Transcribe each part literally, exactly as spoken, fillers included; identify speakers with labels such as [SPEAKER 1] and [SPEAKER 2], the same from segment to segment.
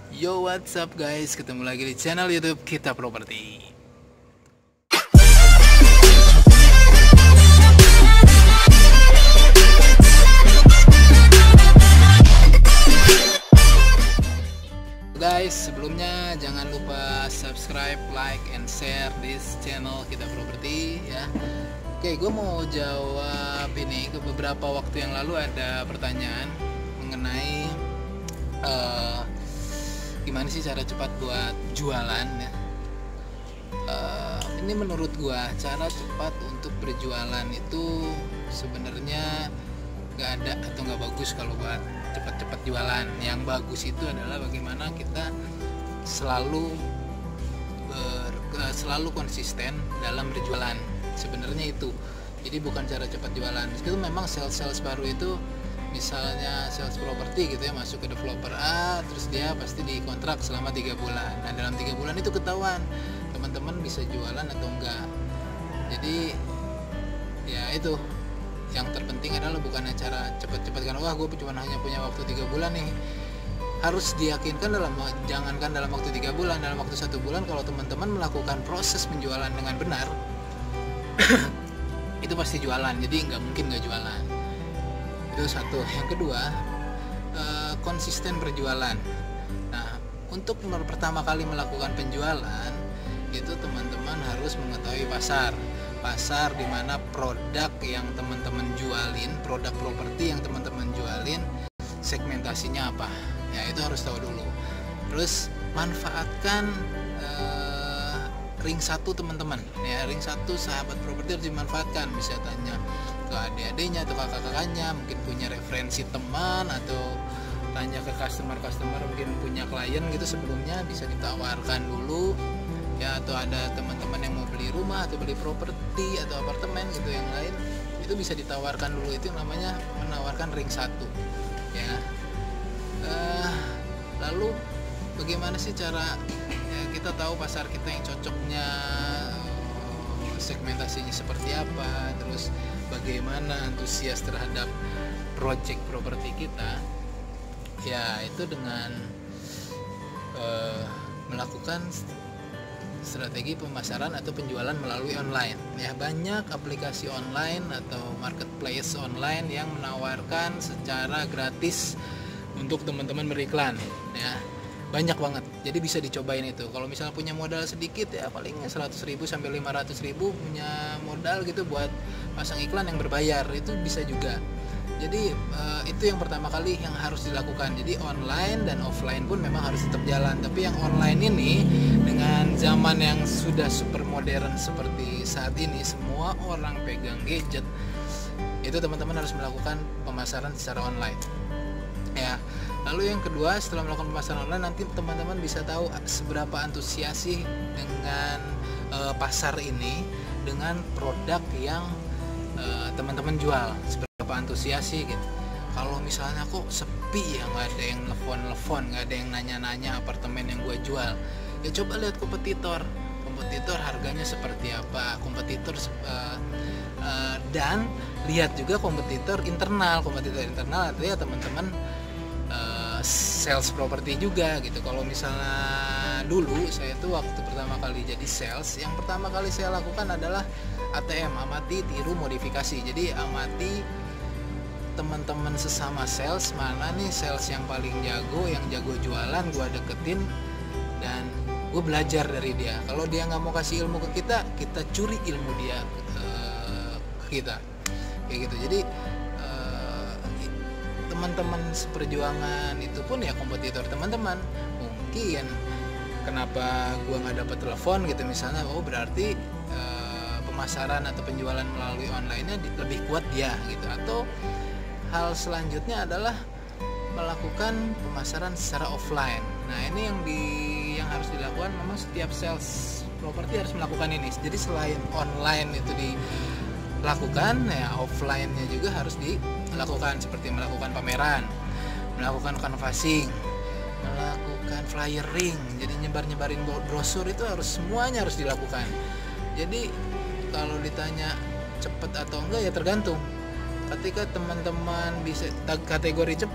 [SPEAKER 1] Yo, what's up guys? Ketemu lagi di channel YouTube Kita Properti. Guys, sebelumnya jangan lupa subscribe, like, and share this channel Kita Properti ya. Oke, gue mau jawab ini. Ke beberapa waktu yang lalu ada pertanyaan mengenai uh, gimana sih cara cepat buat jualan ya. Uh, ini menurut gue cara cepat untuk berjualan itu sebenarnya nggak ada atau nggak bagus kalau buat cepat-cepat jualan. Yang bagus itu adalah bagaimana kita selalu ber, selalu konsisten dalam berjualan. Sebenarnya itu. Jadi bukan cara cepat jualan. Itu memang sales-sales baru itu, misalnya sales properti gitu ya, masuk ke developer A, terus dia pasti dikontrak selama tiga bulan. Nah, dalam tiga bulan itu ketahuan teman-teman bisa jualan atau enggak. Jadi ya itu. Yang terpenting adalah bukan cara cepat-cepat, karena wah gue cuma hanya punya waktu tiga bulan nih. Harus diyakinkan dalam, jangankan dalam waktu tiga bulan, dalam waktu satu bulan kalau teman-teman melakukan proses penjualan dengan benar itu pasti jualan. Jadi nggak mungkin nggak jualan. Itu satu. Yang kedua, eh, konsisten berjualan. Nah, untuk pertama kali melakukan penjualan itu teman-teman harus mengetahui pasar. Pasar di mana produk yang teman-teman jualin, produk properti yang teman-teman jualin, segmentasinya apa. Ya, itu harus tahu dulu. Terus manfaatkan eh, ring satu teman-teman. Ya, ring satu sahabat properti harus dimanfaatkan. Bisa tanya ke adik-adiknya atau kakak-kakaknya, mungkin punya referensi teman, atau tanya ke customer-customer, mungkin punya klien gitu sebelumnya, bisa ditawarkan dulu ya. Atau ada teman-teman yang mau beli rumah atau beli properti atau apartemen gitu yang lain, itu bisa ditawarkan dulu. Itu yang namanya menawarkan ring satu ya. Uh, lalu bagaimana sih cara ya, kita tahu pasar kita yang cocoknya, segmentasinya seperti apa, terus bagaimana antusias terhadap project properti kita ya. Itu dengan uh, melakukan strategi pemasaran atau penjualan melalui online ya. Banyak aplikasi online atau marketplace online yang menawarkan secara gratis untuk teman-teman beriklan ya. Banyak banget, jadi bisa dicobain itu. Kalau misalnya punya modal sedikit ya, palingnya seratus ribu sampai lima ratus ribu punya modal gitu buat pasang iklan yang berbayar, itu bisa juga. Jadi uh, itu yang pertama kali yang harus dilakukan. Jadi online dan offline pun memang harus tetap jalan. Tapi yang online ini dengan zaman yang sudah super modern seperti saat ini, semua orang pegang gadget, itu teman-teman harus melakukan pemasaran secara online ya. Lalu yang kedua, setelah melakukan pemasaran online, nanti teman-teman bisa tahu seberapa antusias sih dengan uh, pasar ini, dengan produk yang uh, teman-teman jual. Seberapa antusias sih gitu. Kalau misalnya kok sepi ya, nggak ada yang telepon-telepon, nggak ada yang nanya-nanya apartemen yang gue jual, ya coba lihat kompetitor. Kompetitor harganya seperti apa, kompetitor uh, uh, dan lihat juga kompetitor internal. Kompetitor internal artinya teman-teman uh, sales properti juga gitu. Kalau misalnya dulu saya tuh waktu pertama kali jadi sales, yang pertama kali saya lakukan adalah A T M, amati, tiru, modifikasi. Jadi amati teman-teman sesama sales, mana nih sales yang paling jago, yang jago jualan, gue deketin dan gue belajar dari dia. Kalau dia nggak mau kasih ilmu ke kita, kita curi ilmu dia uh, ke kita kayak gitu. Jadi uh, teman-teman seperjuangan itu pun ya kompetitor teman-teman. Mungkin kenapa gue nggak dapat telepon gitu misalnya, oh berarti uh, pemasaran atau penjualan melalui online-nya lebih kuat dia gitu. Atau hal selanjutnya adalah melakukan pemasaran secara offline. Nah, ini yang di yang harus dilakukan, memang setiap sales properti harus melakukan ini. Jadi selain online itu dilakukan, ya offline-nya juga harus dilakukan, seperti melakukan pameran, melakukan canvassing, melakukan flyering. Jadi nyebar-nyebarin brosur, itu harus semuanya harus dilakukan. Jadi kalau ditanya cepat atau enggak ya tergantung. Ketika teman-teman bisa kategori cepat,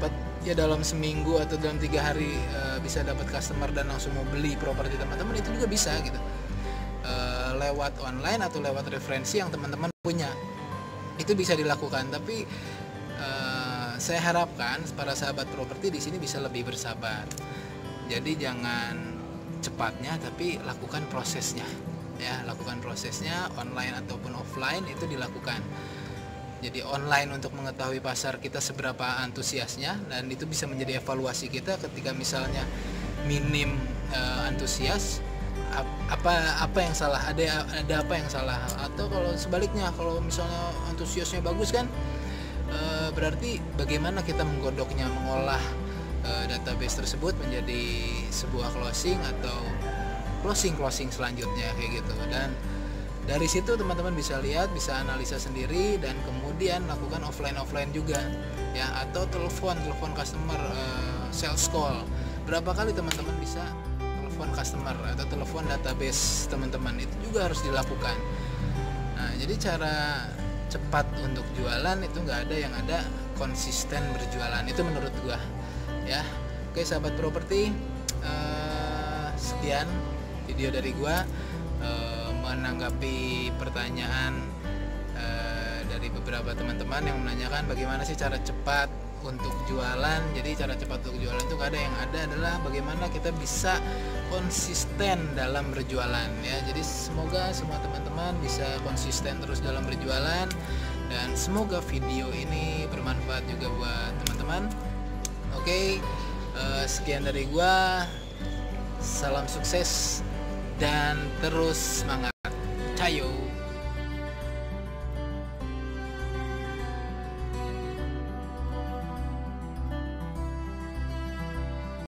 [SPEAKER 1] ya dalam seminggu atau dalam tiga hari uh, bisa dapat customer dan langsung mau beli properti teman-teman, itu juga bisa gitu, uh, lewat online atau lewat referensi yang teman-teman punya, itu bisa dilakukan. Tapi uh, saya harapkan para sahabat properti di sini bisa lebih bersabar. Jadi jangan cepatnya, tapi lakukan prosesnya, ya lakukan prosesnya online ataupun offline itu dilakukan. Jadi online untuk mengetahui pasar kita seberapa antusiasnya, dan itu bisa menjadi evaluasi kita ketika misalnya minim uh, antusias, apa apa yang salah, ada ada apa yang salah. Atau kalau sebaliknya, kalau misalnya antusiasnya bagus kan, uh, berarti bagaimana kita menggodoknya, mengolah uh, database tersebut menjadi sebuah closing atau closing closing selanjutnya kayak gitu. Dan dari situ teman-teman bisa lihat, bisa analisa sendiri, dan kemudian lakukan offline offline juga ya, atau telepon telepon customer, uh, sales call. Berapa kali teman-teman bisa telepon customer atau telepon database teman-teman, itu juga harus dilakukan. Nah, jadi cara cepat untuk jualan itu nggak ada, yang ada konsisten berjualan, itu menurut gua ya. Oke sahabat properti, uh, sekian video dari gua. Uh, menanggapi pertanyaan uh, dari beberapa teman-teman yang menanyakan bagaimana sih cara cepat untuk jualan. Jadi cara cepat untuk jualan itu gak ada, yang ada adalah bagaimana kita bisa konsisten dalam berjualan ya. Jadi semoga semua teman-teman bisa konsisten terus dalam berjualan, dan semoga video ini bermanfaat juga buat teman-teman. Oke, uh, sekian dari gua, salam sukses dan terus semangat. Cayo.